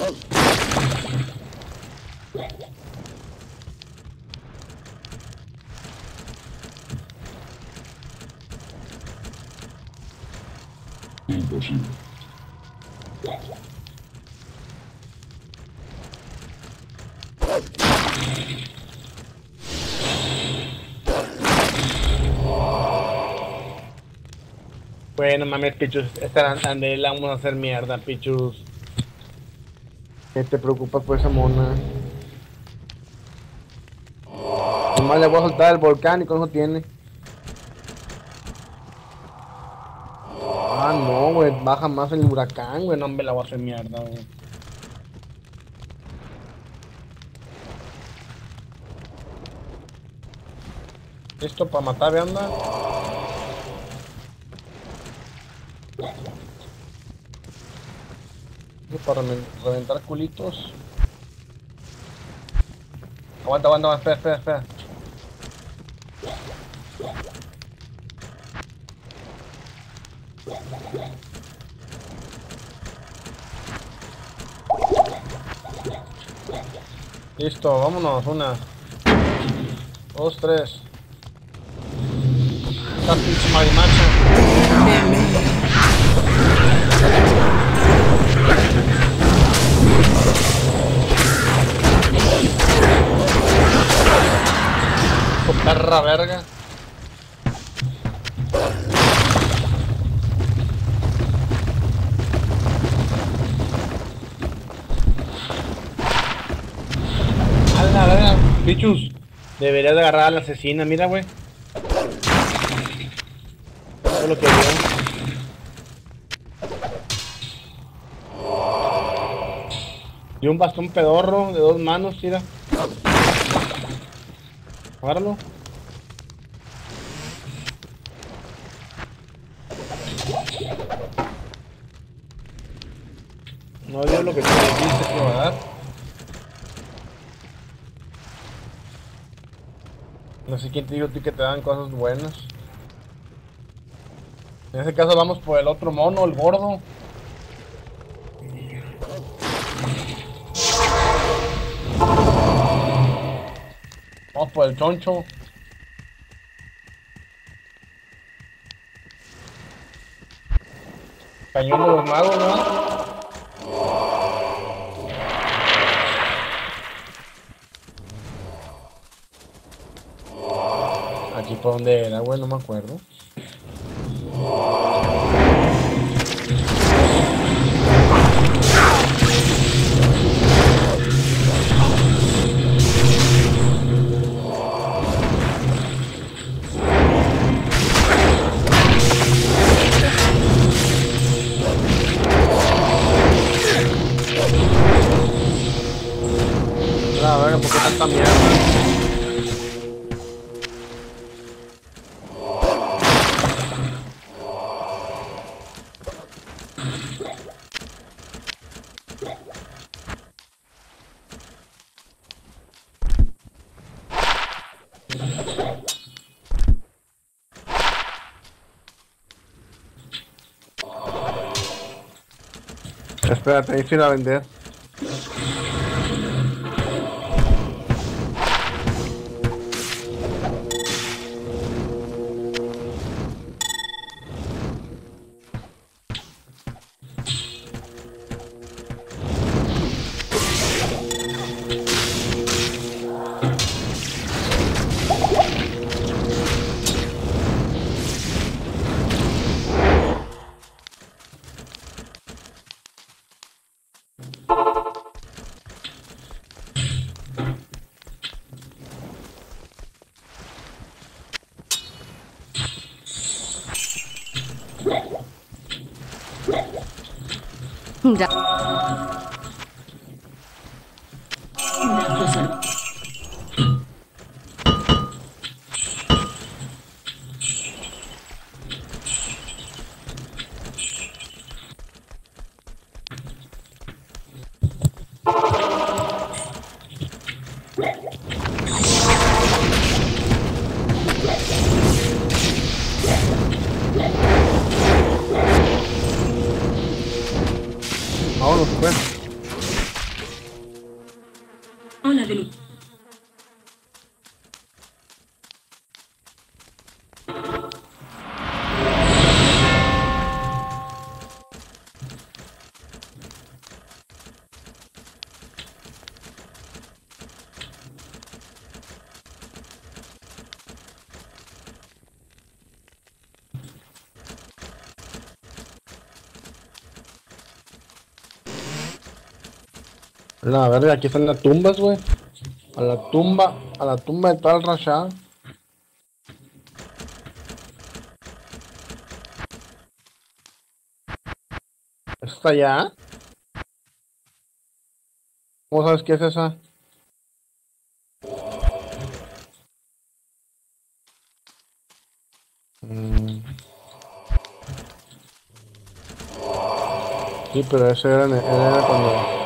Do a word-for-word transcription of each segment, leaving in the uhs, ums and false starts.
Imposible. Bueno, mames, Pichus, esta andel la vamos a hacer mierda, Pichus. ¿Qué te preocupas por esa mona? Nomás le voy a soltar el volcán y con eso tiene. Ah, no, güey, baja más el huracán, güey, no me la voy a hacer mierda, güey. ¿Listo para matar, anda? Para reventar culitos. Aguanta, aguanta, espera, espera, espera. Listo, vámonos, una, dos, tres. Está pinche marimacha. Perra verga. A la verga, Pichus. Deberías de agarrar a la asesina, mira, güey. Eso es lo que veo. Y un bastón pedorro de dos manos, tira. Agárralo. No dio lo que tú dijiste que iba a dar. No sé quién te dijo a ti que te dan cosas buenas. En ese caso vamos por el otro mono, el gordo. Vamos por el choncho. Cañón de los magos, ¿no? Aquí por donde era, güey, no me acuerdo. A ver, ¿por qué tanta mierda? Espérate, ahí se ir a vender. Ya. Vámonos, pues. La verga, aquí están las tumbas, güey. A la tumba, a la tumba de tal Rashad. ¿Está allá? ¿Cómo sabes qué es esa? Mm. Sí, pero ese era, era cuando...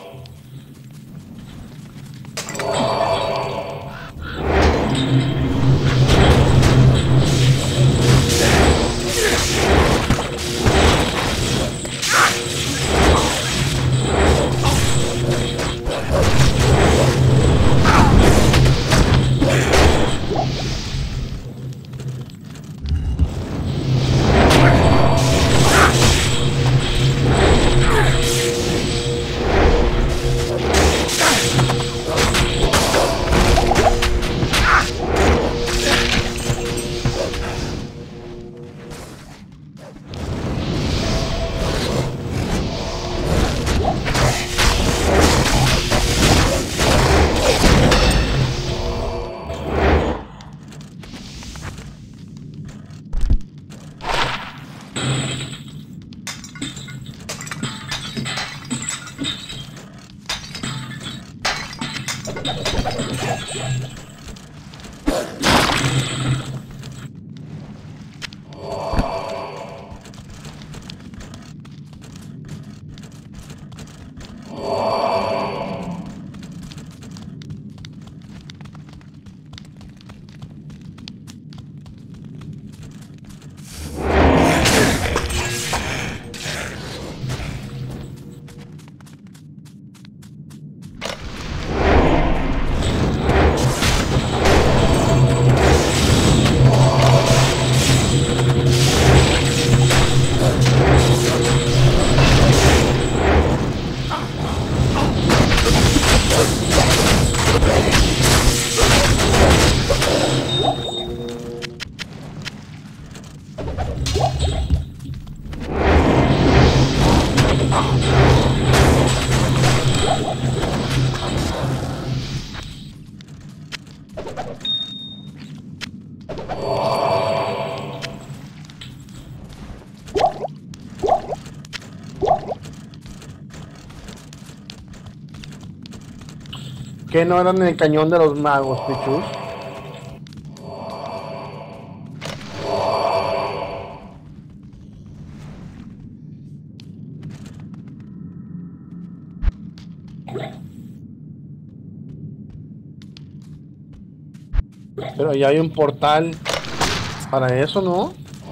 ¿Qué no eran en el cañón de los magos, pichus? Pero ya hay un portal para eso, ¿no?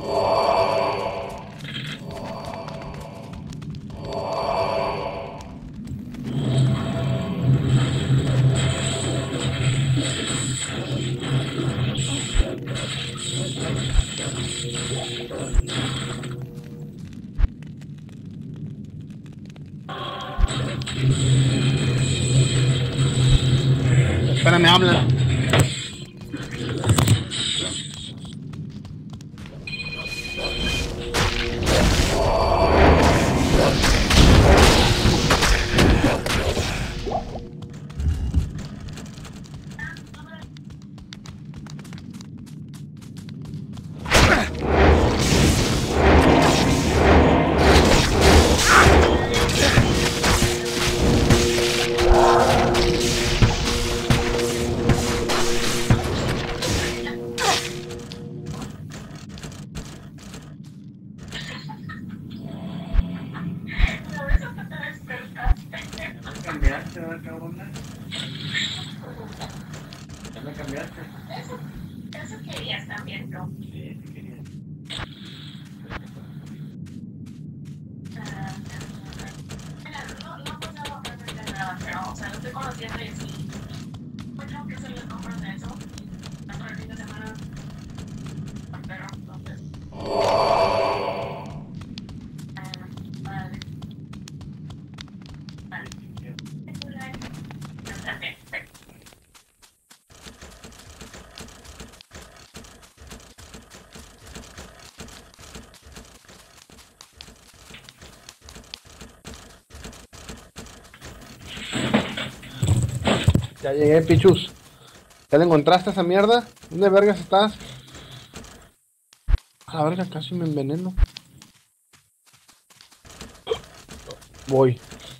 Espera, me hablan. Cambiaste, ¿verdad, cabrona? Ya me cambiaste. Eso, eso querías también, ¿no? Sí, sí quería. No, no pasaba absolutamente nada, pero, o sea, lo estoy conociendo y sí. Pues tengo que hacerle compras de eso. Tanto el fin de semana. Pero, entonces. Vale. Vale. Perfecto. Ya llegué, Pichus. ¿Ya le encontraste esa mierda? ¿Dónde vergas estás? A la verga, casi me enveneno. Voy.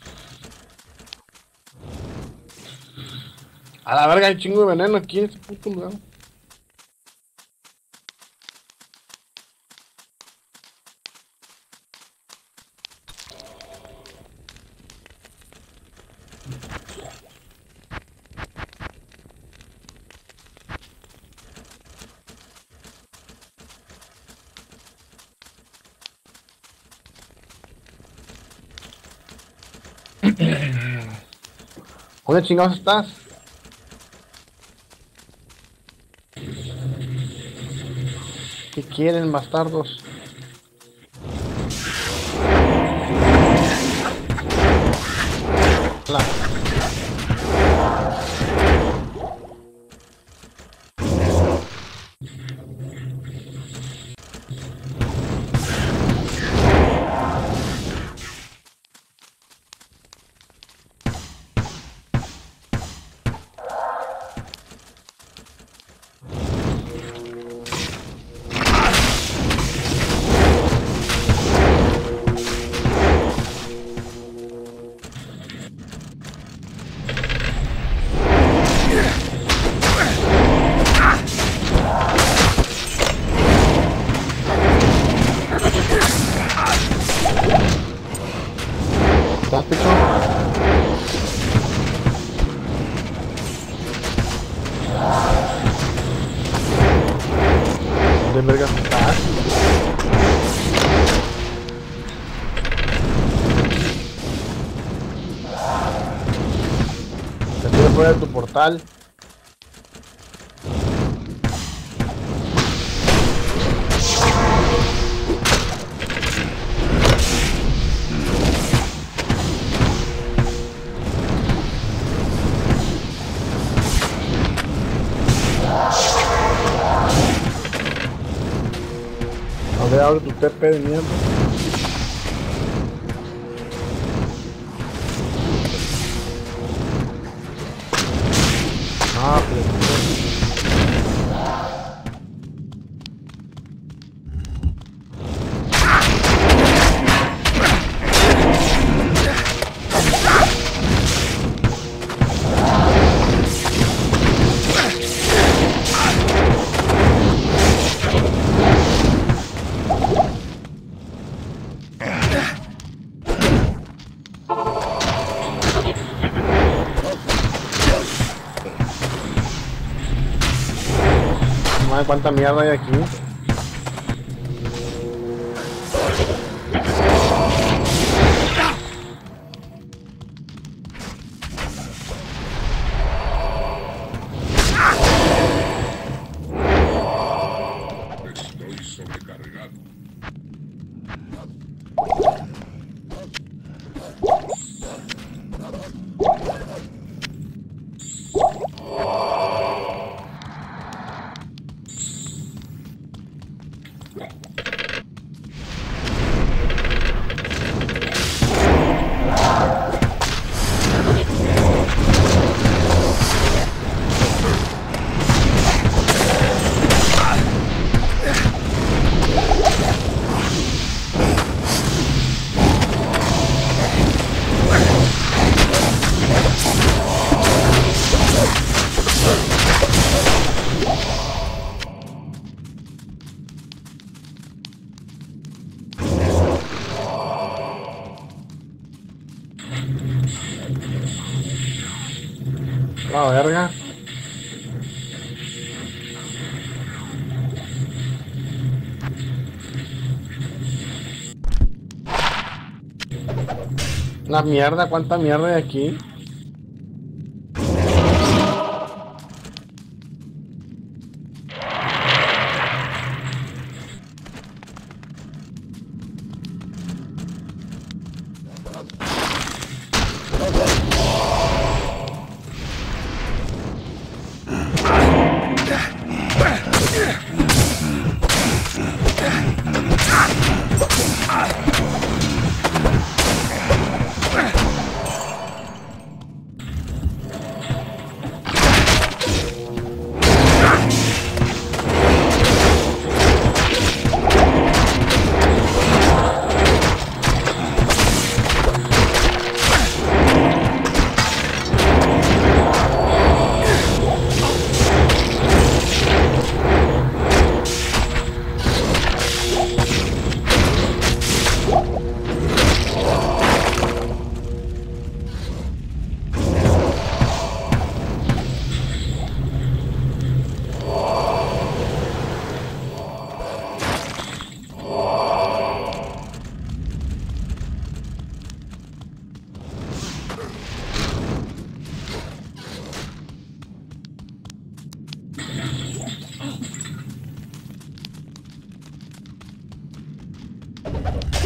A la verga, hay chingo de veneno aquí en este puto lugar. ¿Dónde chingados estás? ¿Qué quieren, bastardos? Hola. ¿Estás, Pichu? ¿Dónde vergas estás? Te estoy fuera de tu portal. A ver, abre tu T P de mierda. Ah, pero... Madre, cuánta mierda hay aquí. Estoy sobrecargado. La verga. La mierda, cuánta mierda hay aquí.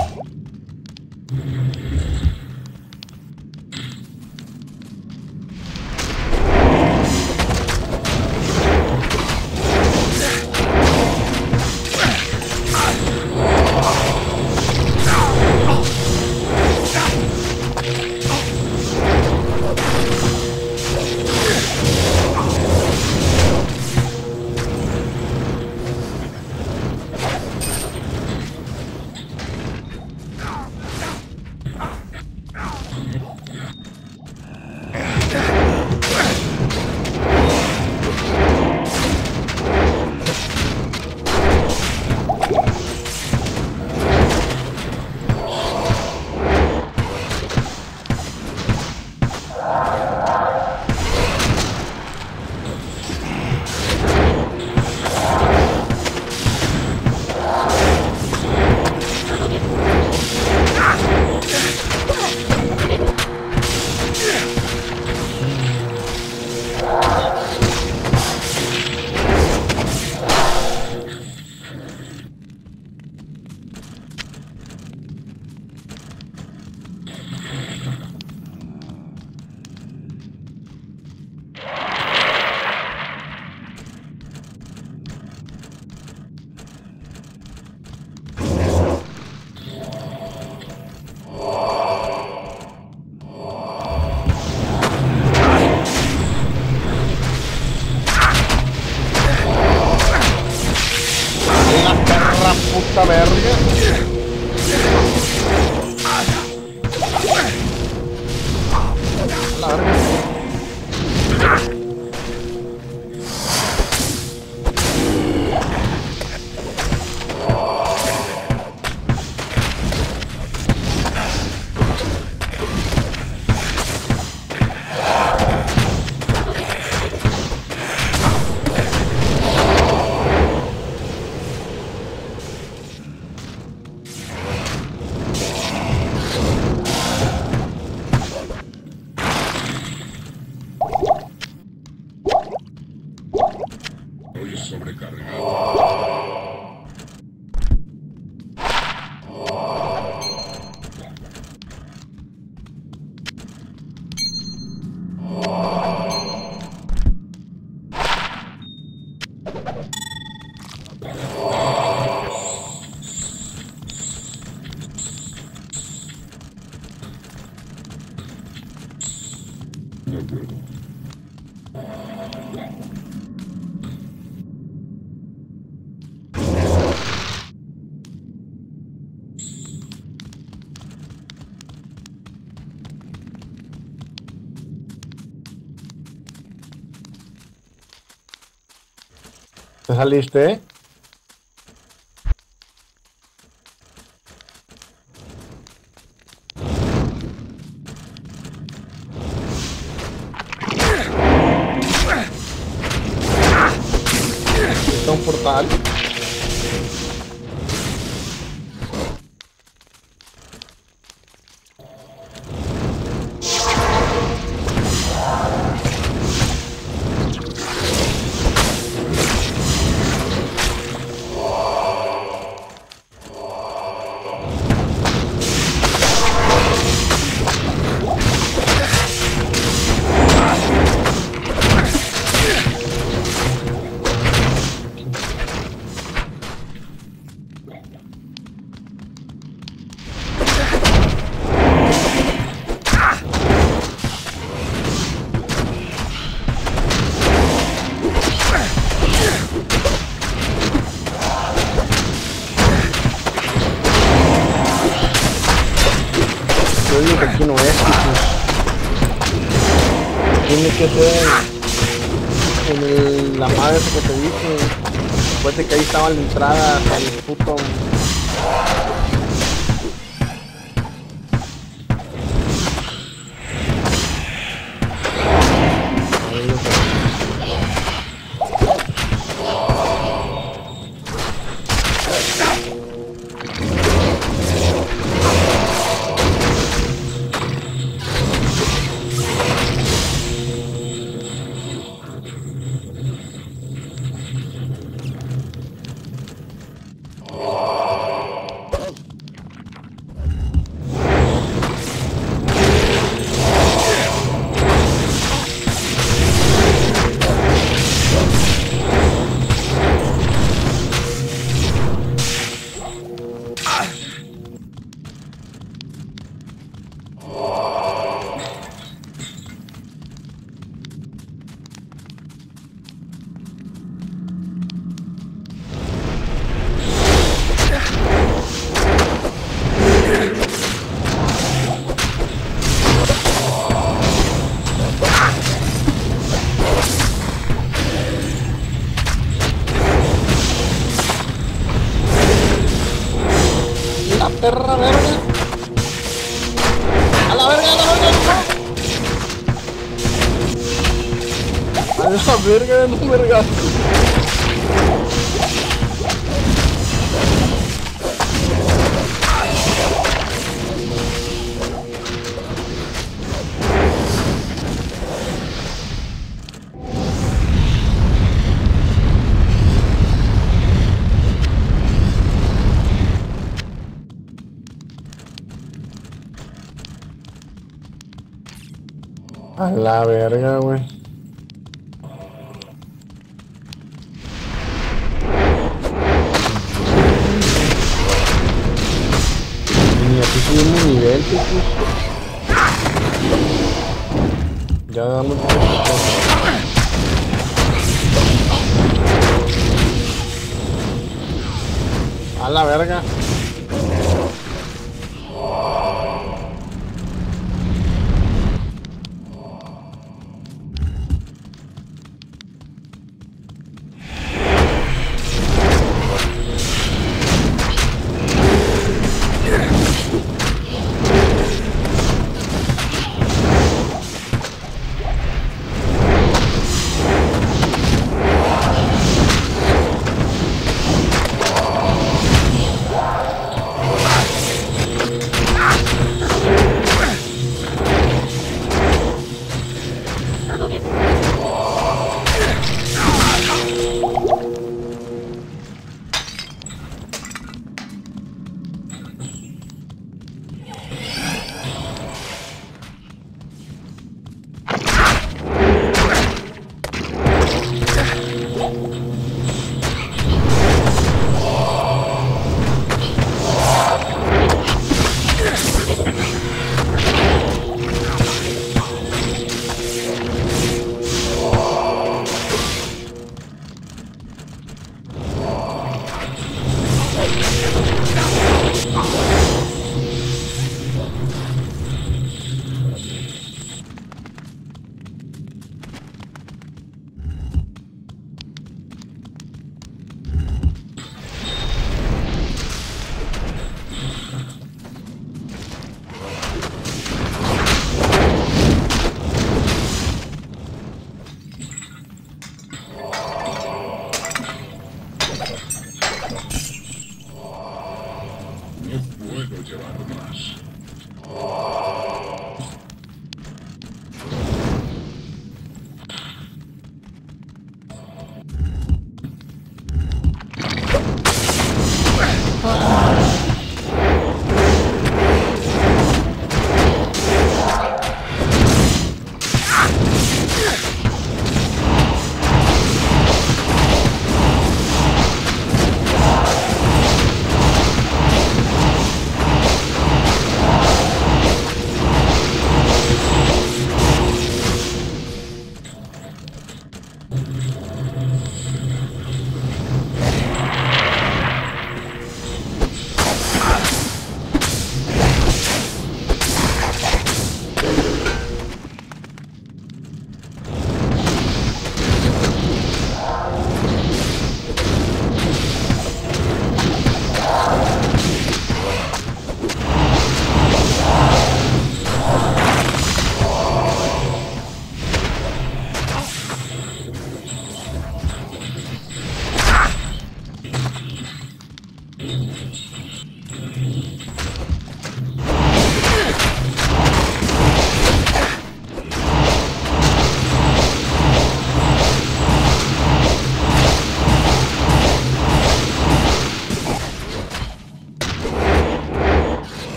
puta verga. La verga. Estoy sobrecargado. De acuerdo. ¿Te saliste? ¿Eh? Está un portal. Yo digo que aquí no es, tipo. Tiene que ser en el, la madre esa que te dije. Acuérdate que ahí estaba la entrada hasta el puto. la verga. A la verga, a la verga, no. A la verga, no verga. A la verga, güey. Ni aquí subimos nivel, pues. Ya damos. A la verga.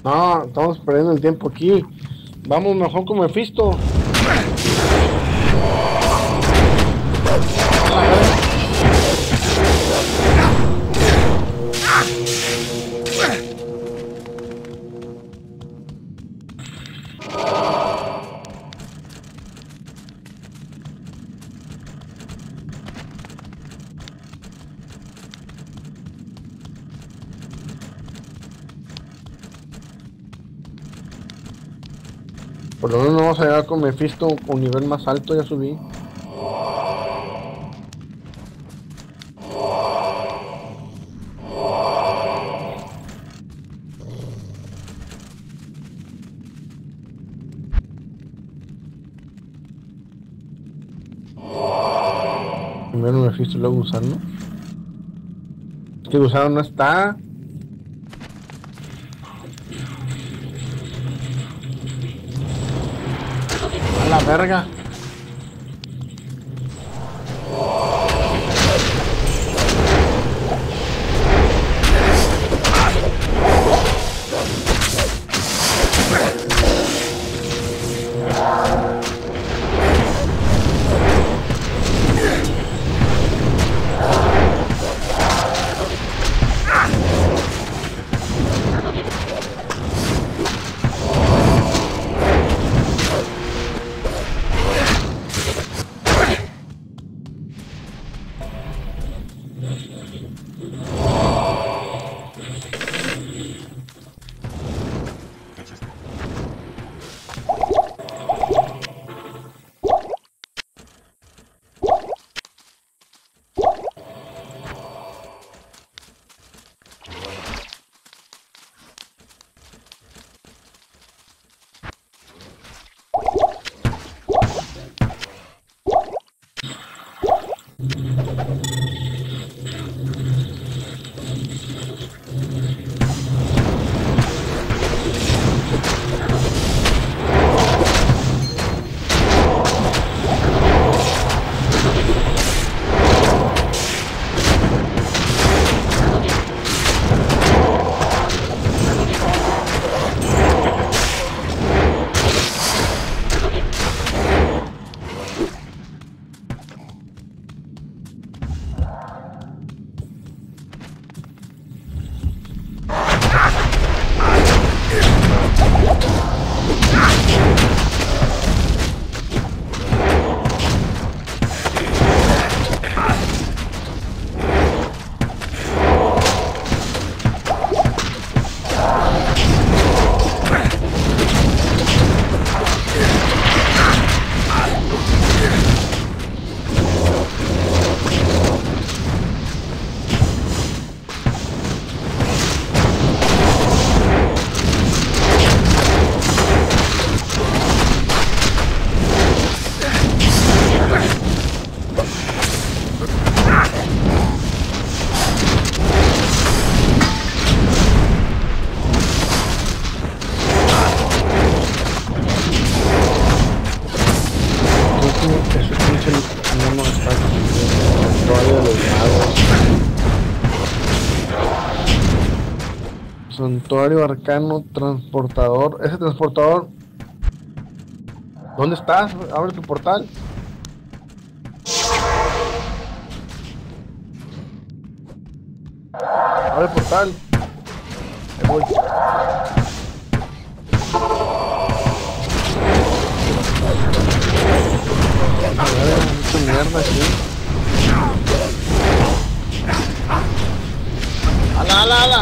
No, estamos perdiendo el tiempo aquí. Vamos mejor con Mephisto. Por lo menos no vamos a llegar con Mephisto un nivel más alto, ya subí. Primero Mephisto y luego Gusano. Es que Gusano no está. A la verga. Santuario arcano transportador. Ese transportador. ¿Dónde estás? Abre tu portal. Abre el portal. Ahí voy. A ver, mucha mierda aquí. ¡Ala, ala, ala!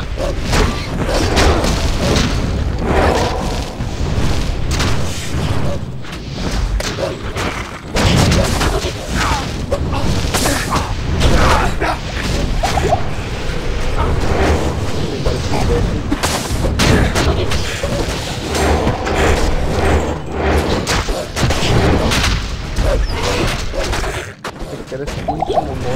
Que eres pinche monólogo.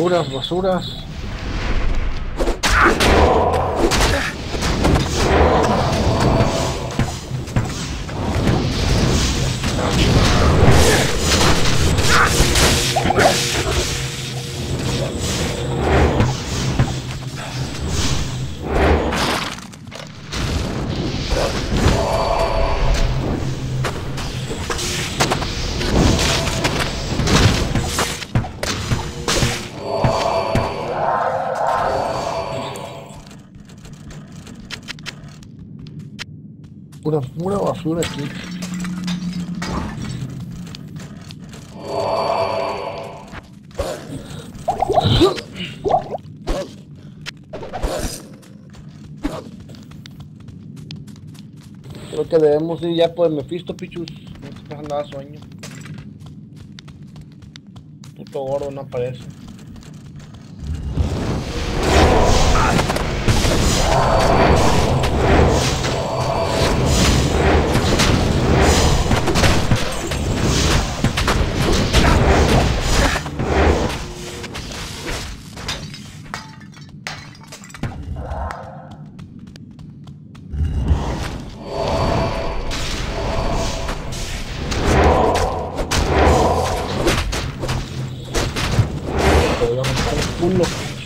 Basuras, basuras. Pura, pura basura aquí. Creo que debemos ir ya por el Mephisto, pichus. No te pasa nada sueño. Puto gordo no aparece. Culo.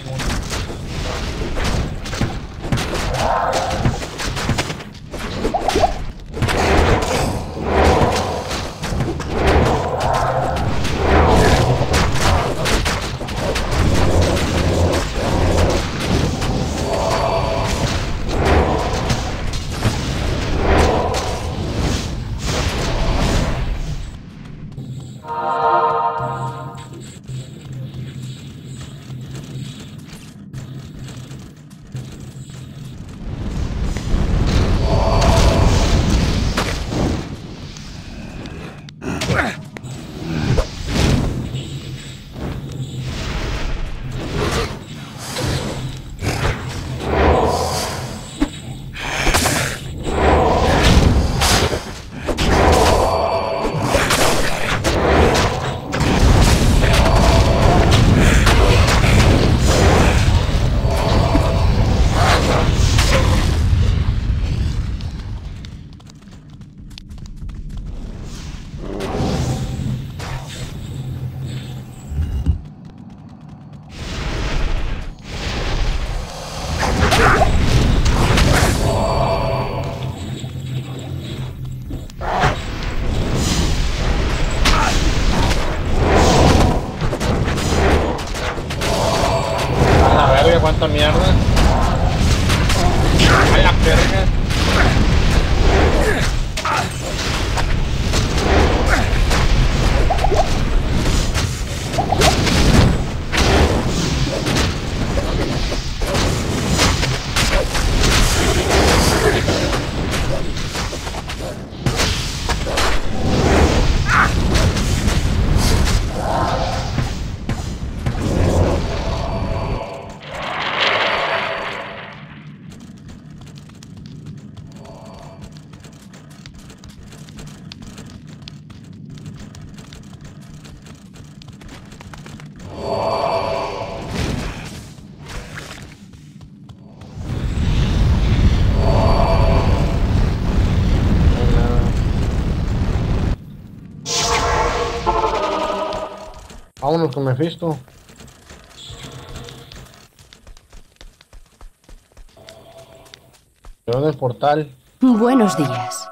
Cuánta mierda. A la verga. Vámonos con Mephisto. Quedó en el portal. Buenos días.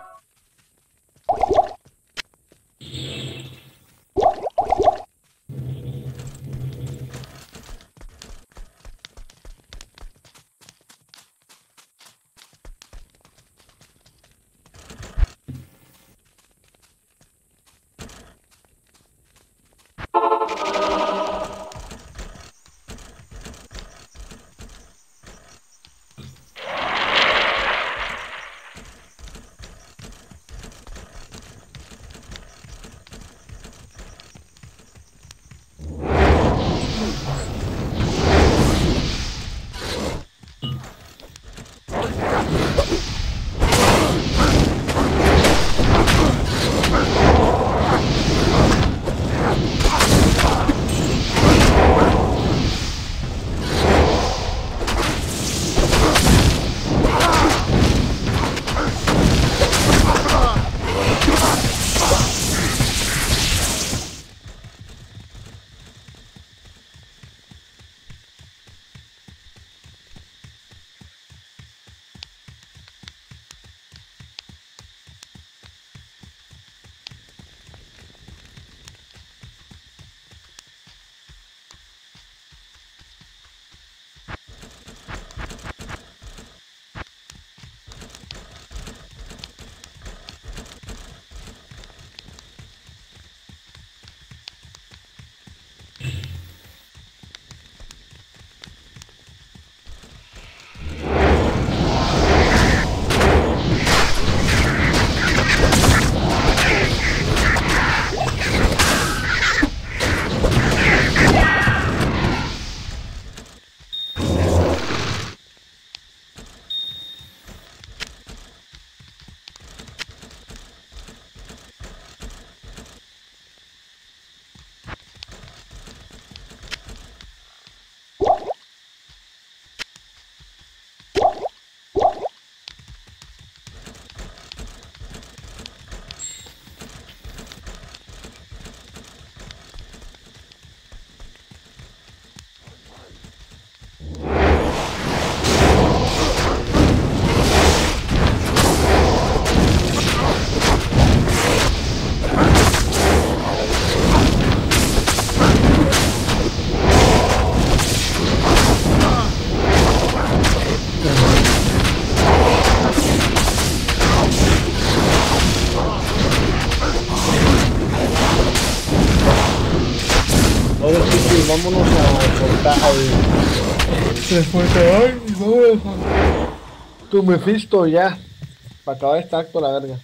vámonos a cortar después de ay, no, tu Mephisto ya. Para acabar este acto, la verga.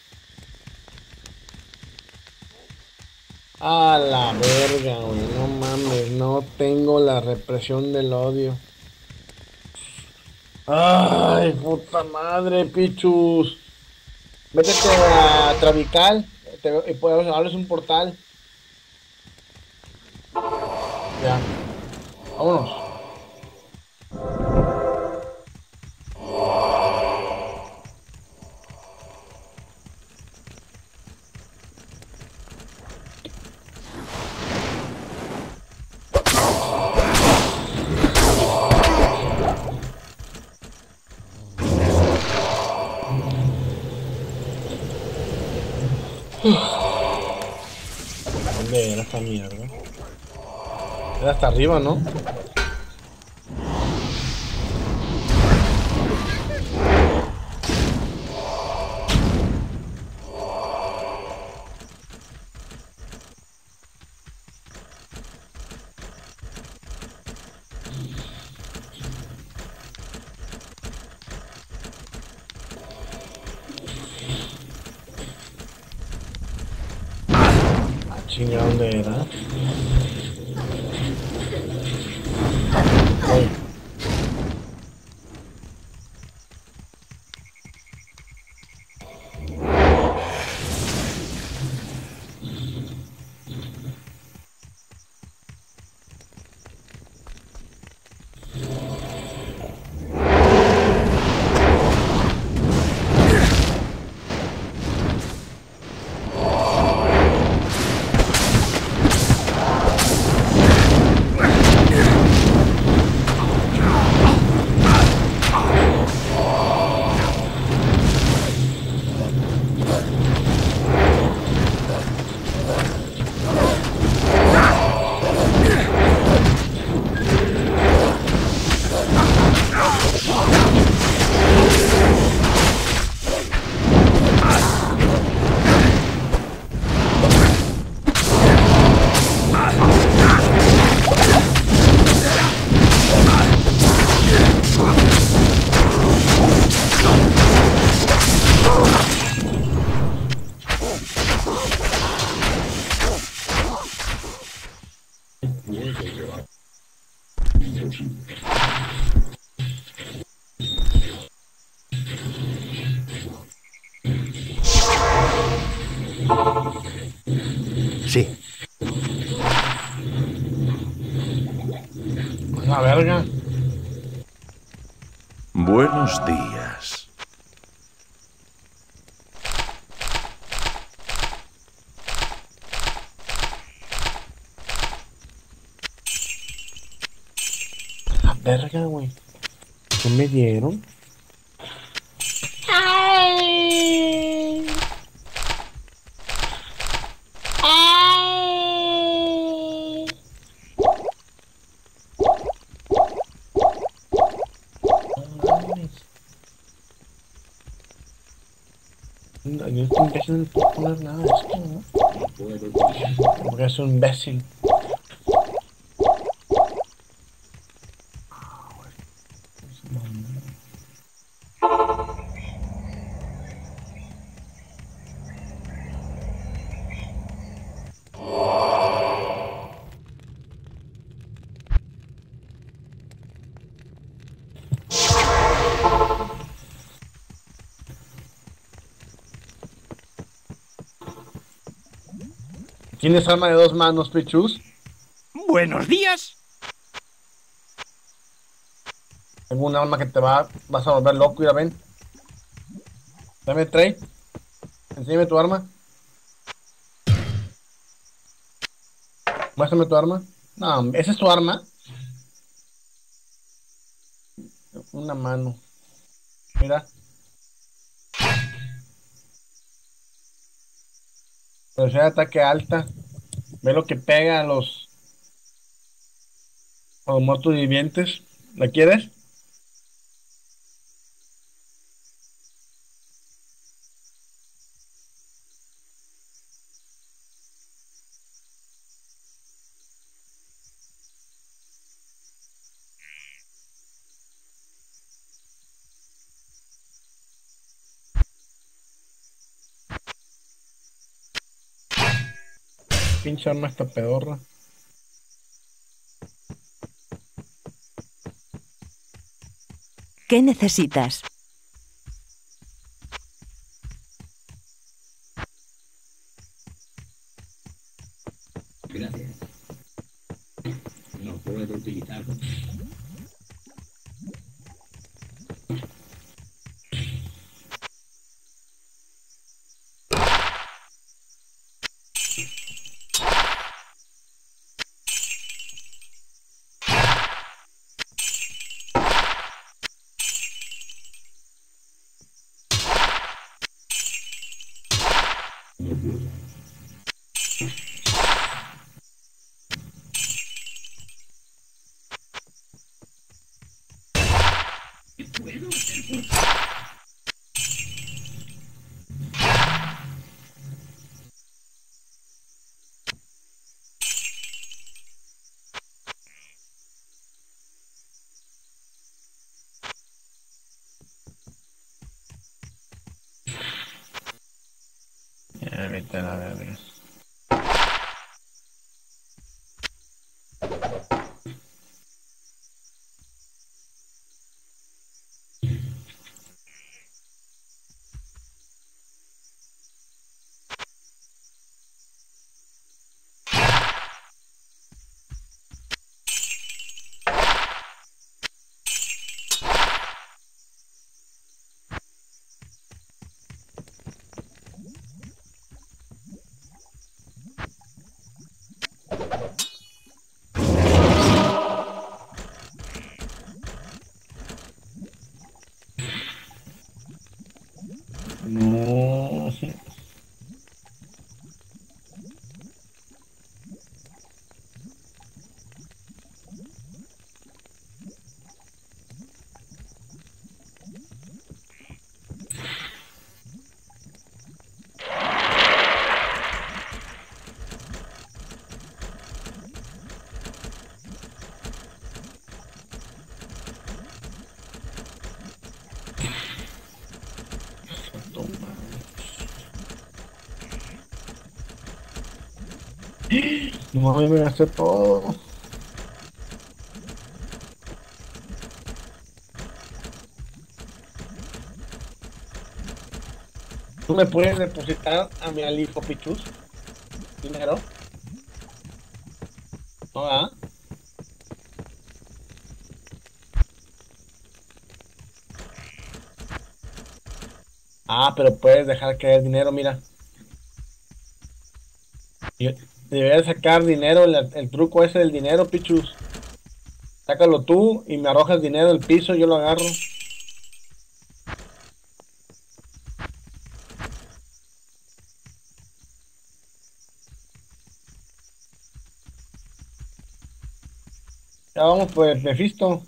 A la verga, güey. No mames, no tengo la represión del odio. Ay, puta madre, pichus. Métete a Travical te- y pues abres un portal. Ya, vámonos. ¿Dónde era esta mierda? Era hasta arriba, ¿no? Ah, chinga, ¿dónde era? Ay, Sí. la verga. Buenos días. La verga, güey. ¿Qué me dieron? Ay. Ay. No mames. No, yo este imbécil no le puedo poner nada de esto, ¿no? Porque es un imbécil. ¿Tienes arma de dos manos, Pichus? Buenos días. Tengo un arma que te va, vas a volver loco, ya ven. Dame Trey, enséñame tu arma. Muéstrame tu arma. No, ¿esa es tu arma? Una mano. Mira, velocidad de ataque alta. Ve lo que pega a los, a los muertos vivientes. ¿La quieres? pinche arma esta pedorra. ¿Qué necesitas? Gracias. No puedo utilizarlo. No puedo. ¿Qué puedo hacer por ti? Ya, vete a la verga. No. No mames, me gasté todo. ¿Tú me puedes depositar a mi Alifo Pichus dinero? ¿No, ah? Ah, pero puedes dejar caer dinero, mira. Yo- Deberías sacar dinero, el, el truco ese del dinero, Pichus. Sácalo tú y me arrojas dinero del piso, yo lo agarro. Ya vamos, pues, Mephisto.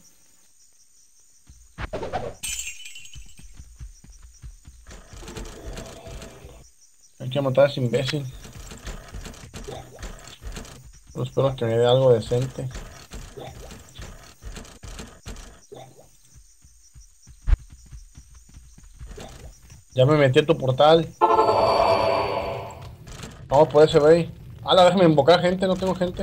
Hay que matar a ese imbécil. Pero espero que me dé algo decente. Ya me metí a tu portal. Vamos por ese güey. Ala, déjame invocar gente, no tengo gente.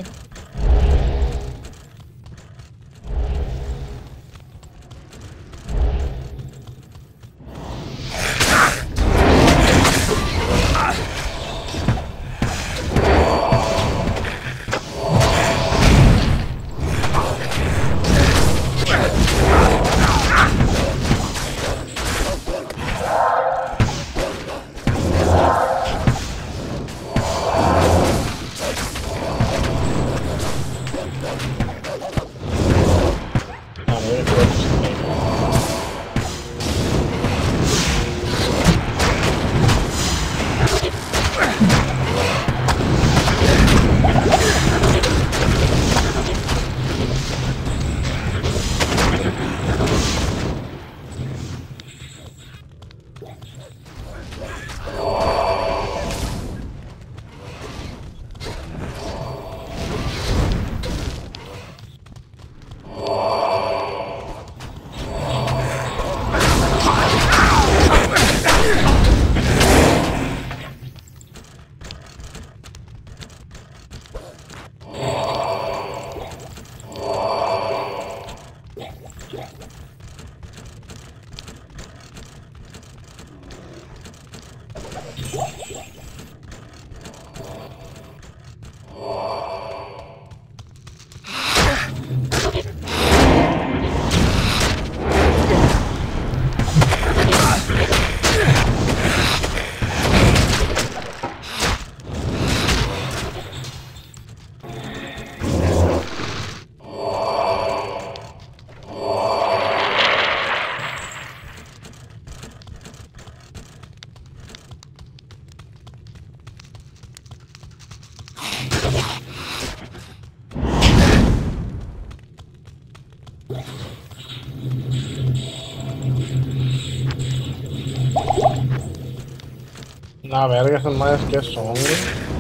La verga, esas madres que son, güey.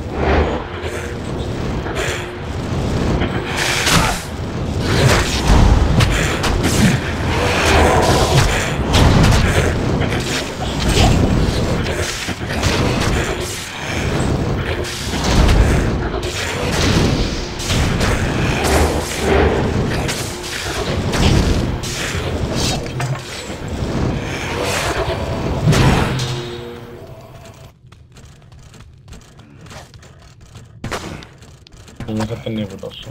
No es tenebroso.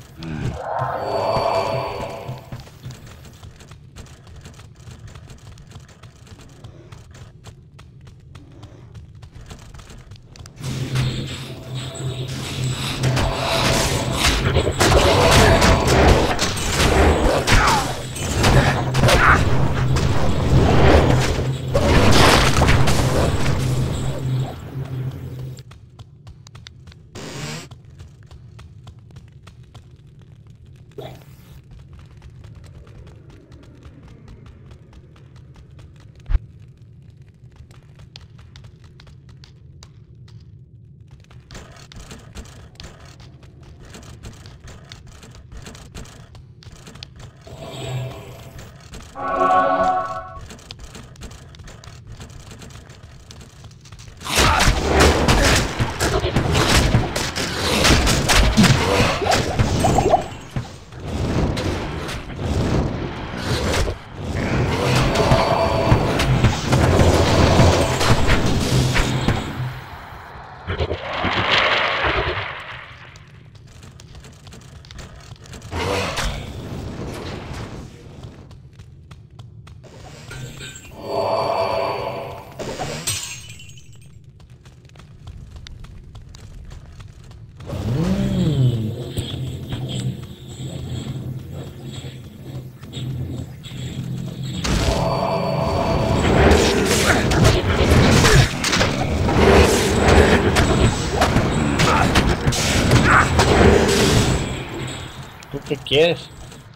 ¿Tú qué quieres?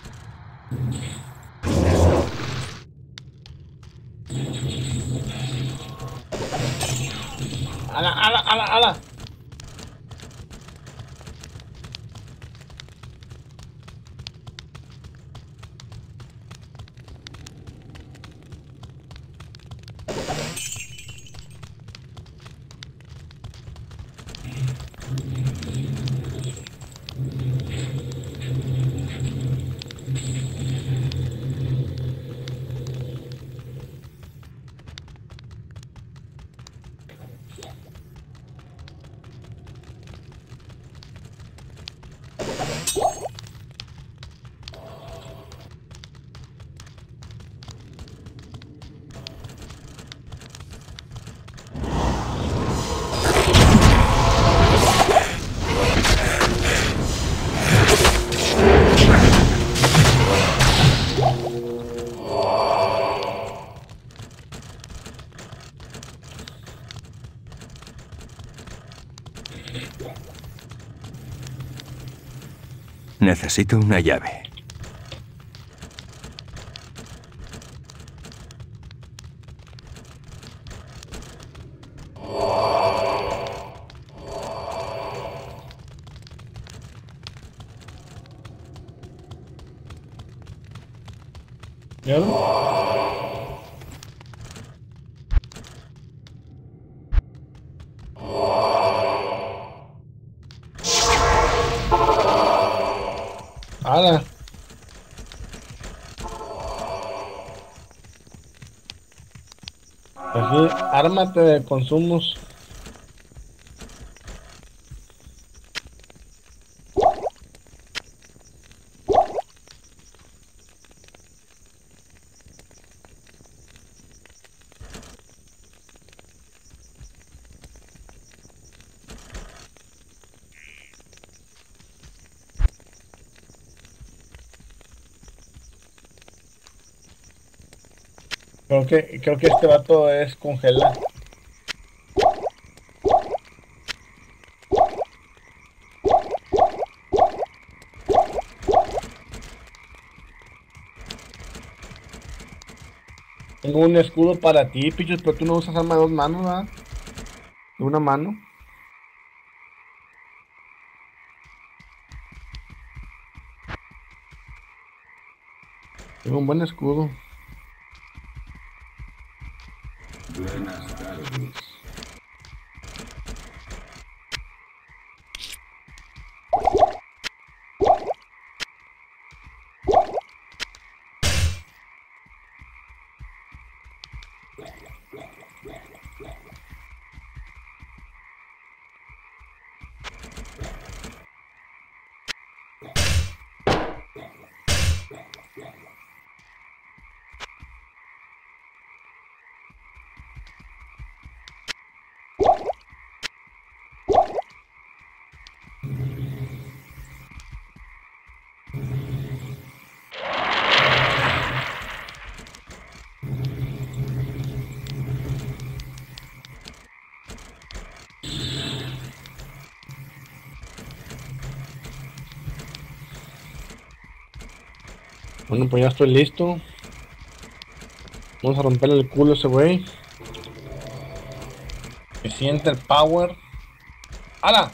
¡Ala, ala, ala, ala! Necesito una llave. ¿Ya? ¡Hala! Aquí, ármate de consumos. Creo que, creo que este vato es congelar. Tengo un escudo para ti, pichos, pero tú no usas arma de dos manos, ¿verdad? Una mano. Tengo un buen escudo. Buenas tardes. Bueno, pues ya estoy listo. Vamos a romperle el culo a ese güey. Que siente el power. ¡Hala!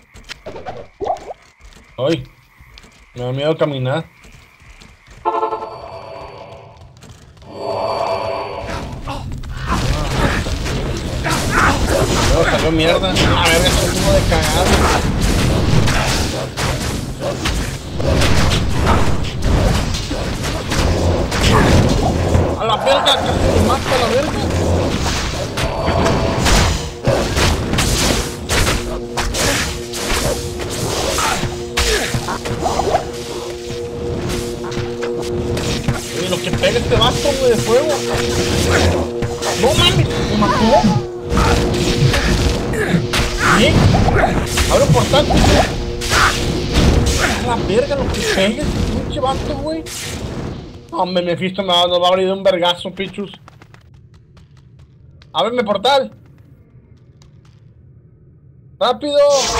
¡Ay! Me da miedo caminar. No, salió mierda. A ver, es un tubo de cagada. A la verga, casi me mata a la verga. Oye, lo que pega este vato, güey, de fuego. No mames, me mató. ¿Qué? Abre un portal, güey. A la verga, lo que pega este pinche vato, güey. Hombre, Mephisto me va, nos va a abrir un vergazo, pichus. ¡Ábreme portal! ¡Rápido!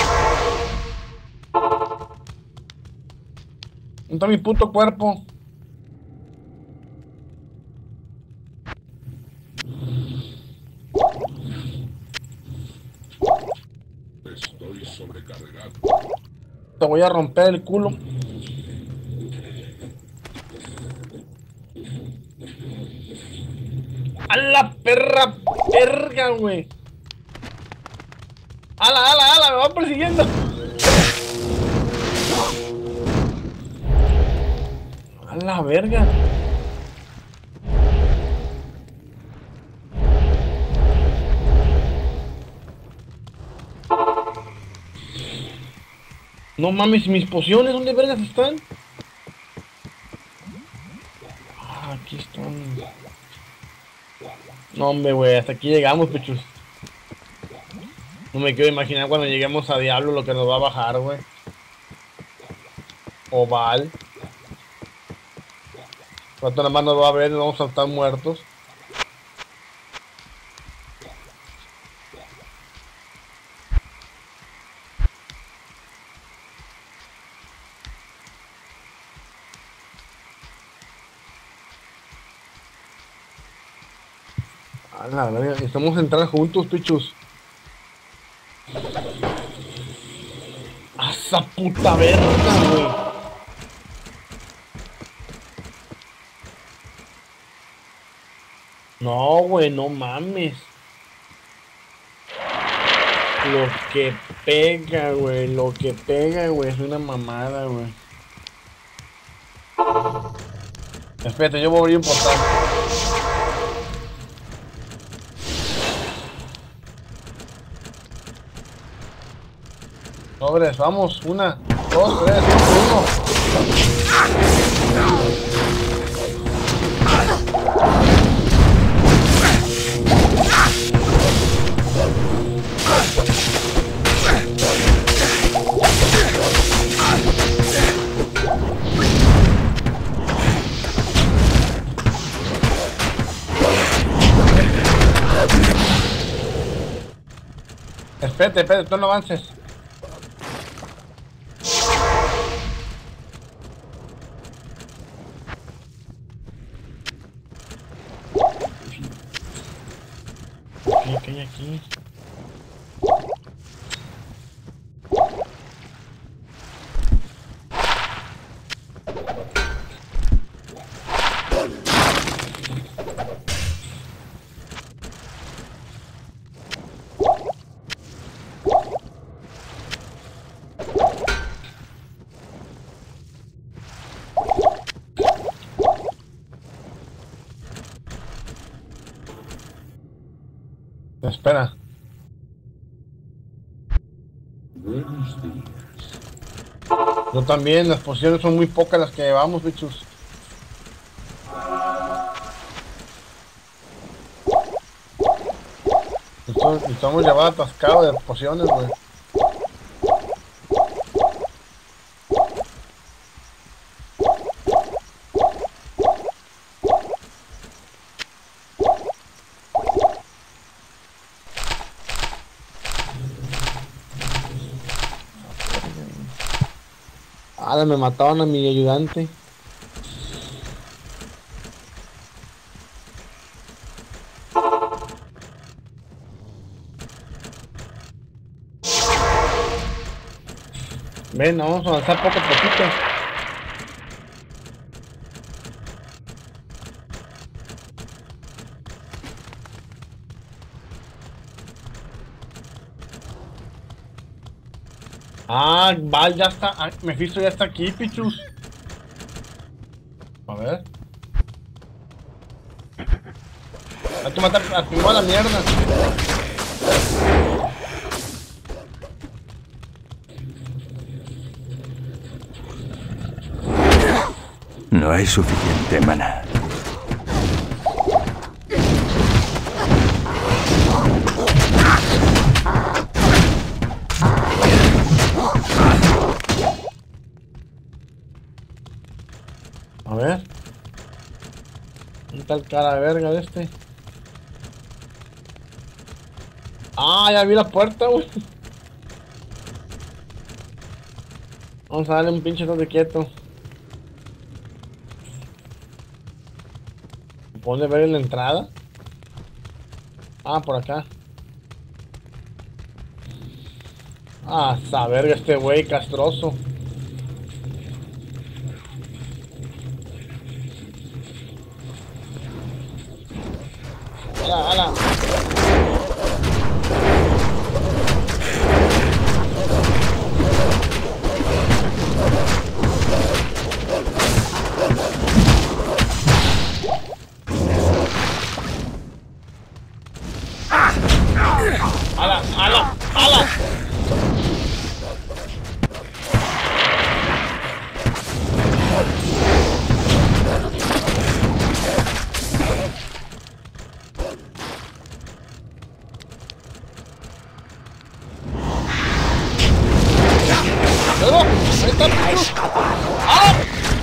¿Dónde está mi puto cuerpo? Estoy sobrecargado. Te voy a romper el culo. ¡A la perra verga, güey! ¡Ala, ala, ala! ¡Me van persiguiendo! ¡A la verga! No mames, ¿mis pociones dónde vergas están? Ah, aquí están. No, hombre, güey, hasta aquí llegamos, pichus. No me quiero imaginar cuando lleguemos a Diablo lo que nos va a bajar, güey. Oval. Cuánto nada más nos va a ver y vamos a estar muertos. A la verga, estamos a entrar juntos, pichus. ¡A esa puta verga, güey! No, güey, no mames. Lo que pega, güey, lo que pega, güey, es una mamada, güey. Espérate, yo voy a abrir un portal. Sobres, vamos, una, dos, tres, uno. Espérate, espérate, tú no avances. ¿Qué hay aquí? espera. Buenos días. Yo también, las pociones son muy pocas las que llevamos, bichos. Necesitamos, necesitamos llevar atascado de pociones, güey. Ah, me mataron a mi ayudante. Ven, vamos a avanzar poco a poquito. Ah, Val ya está. Ah, Mephisto ya está aquí, pichus. A ver. Hay que matar a tu a la mierda. No hay suficiente maná. A ver. ¿Qué tal cara de verga de este? Ah, ya vi la puerta, güey. Vamos a darle un pinche toque quieto. ¿Puedes ver en la entrada? Ah, por acá. Ah, esa verga este güey castroso. ¡Hala, hala! ¡Hala, hala, hala! ¡Luego! ¡Ahí está! ¡Ah!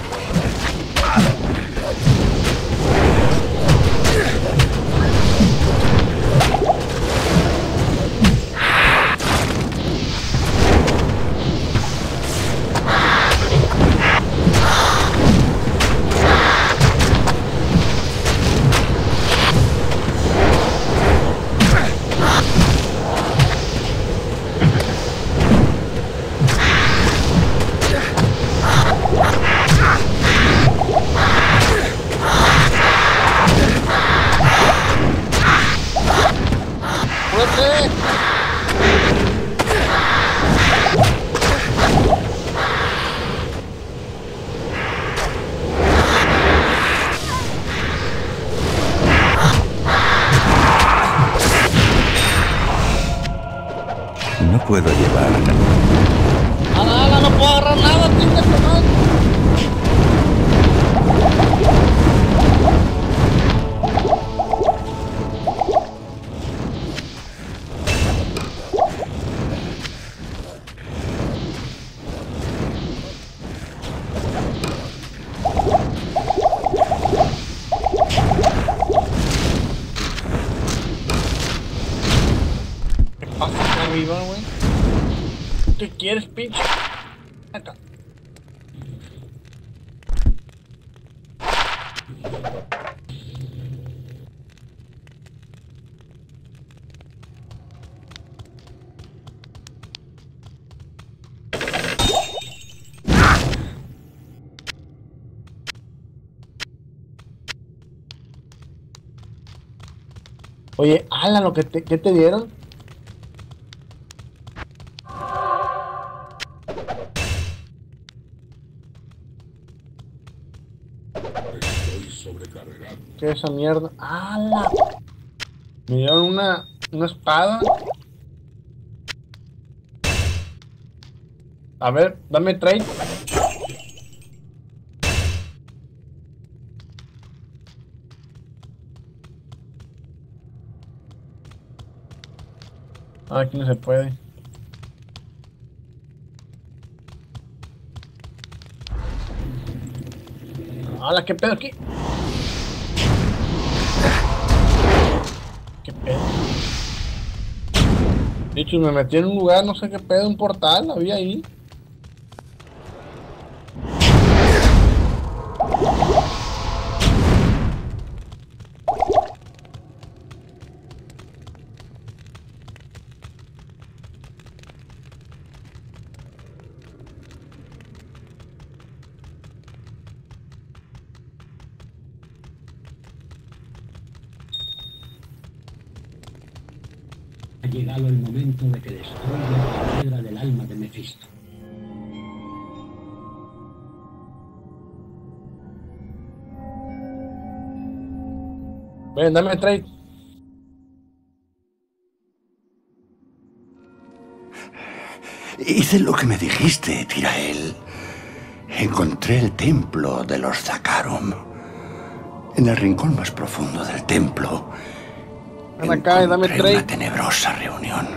No puedo llevar nada. ¡Hala, hala! ¡No puedo agarrar nada! ¡Tinga tu madre! ¿Qué pasa acá arriba, güey? ¿Qué quieres, pinche? Acá. Oye, ala, lo que te, ¿qué te dieron? Estoy sobrecargado. ¿Qué es esa mierda? ¡Ala! Me dieron una Una espada. A ver, dame trade. Ah, aquí no se puede. ¡Hala! ¿Qué pedo aquí? ¿Qué pedo? De hecho, me metí en un lugar, no sé qué pedo, un portal, había ahí. Ha llegado el momento de que destruya la piedra del alma de Mefisto. Ven, dame trade. Hice lo que me dijiste, Tirael. Encontré el templo de los Zakarum. En el rincón más profundo del templo. Ven acá y dame encontré trade. una tenebrosa reunión.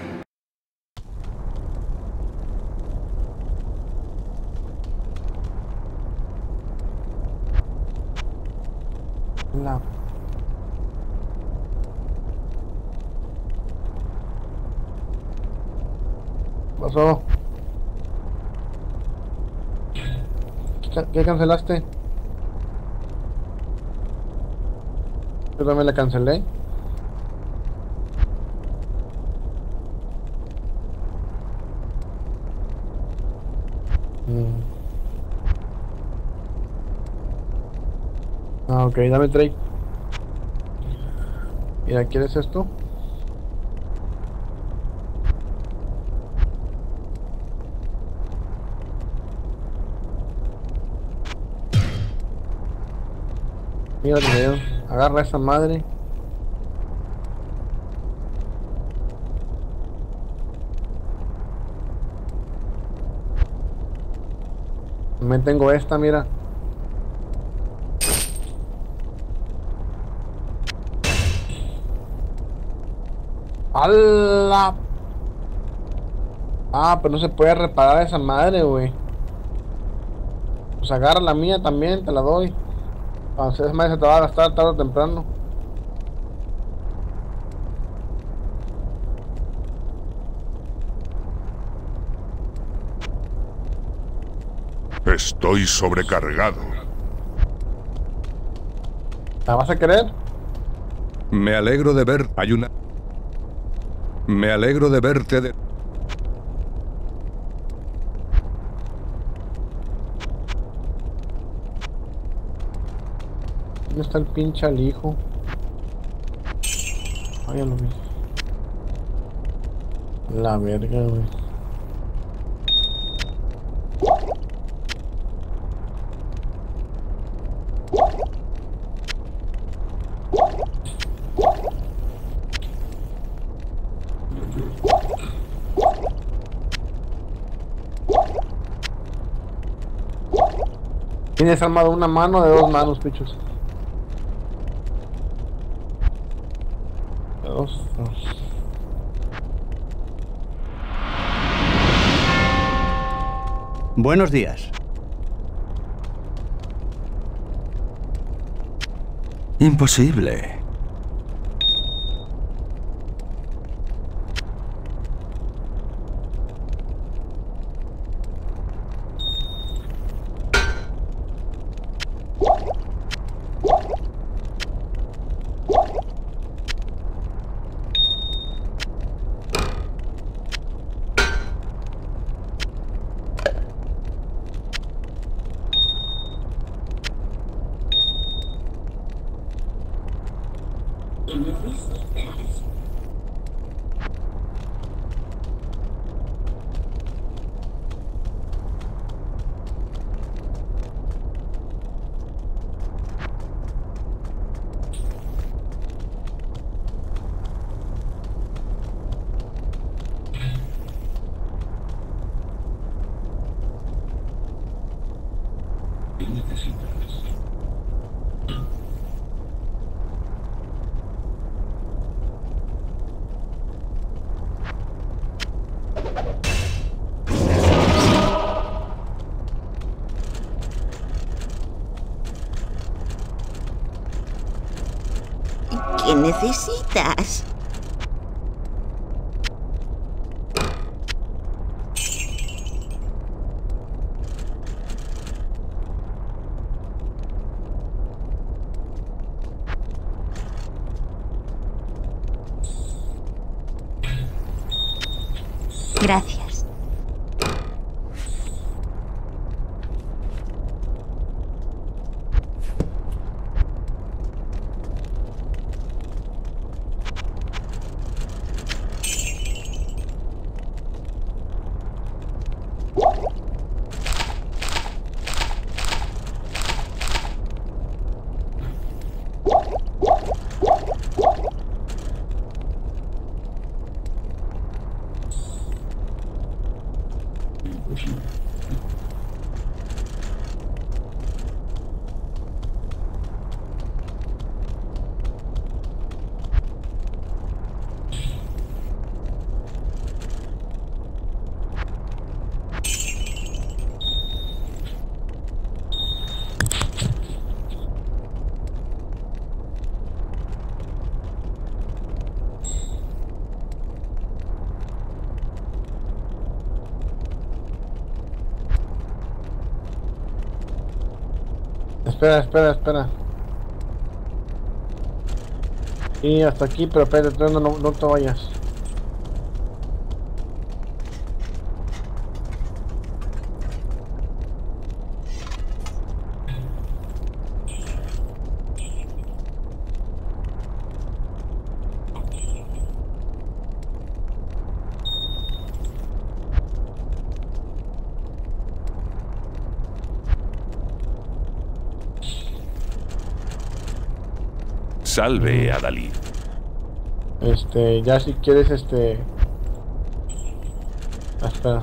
La... pasó? ¿Qué, qué cancelaste? Yo también la cancelé. Mm. Ah, ok, dame trade. Mira, ¿quieres esto? Mira que me dio. Agarra esa madre. Me tengo esta, mira. ¡Hala! Ah, pero no se puede reparar esa madre, güey. Pues agarra la mía también, te la doy. Entonces, esa madre se te va a gastar tarde o temprano. Estoy sobrecargado. ¿La vas a querer? Me alegro de ver. Hay una. Me alegro de verte de. ¿Dónde está el pinche al hijo? Ay, ya lo vi. La verga, güey. Tienes armado una mano de dos manos, pichos. De dos, dos. Buenos días. Imposible. ¿Qué necesitas? ¿Qué necesitas? Gracias. Espera, espera, espera. Y hasta aquí, pero espérate, no, no, no te vayas. Salve, Adalid. Este, ya si quieres, este... Espera.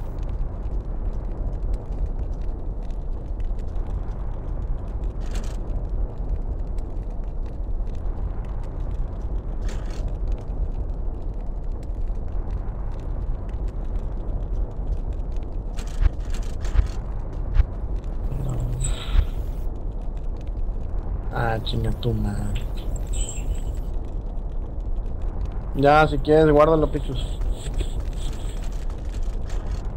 Ah, chinga tu madre. Ya, si quieres, guárdalo, pichos.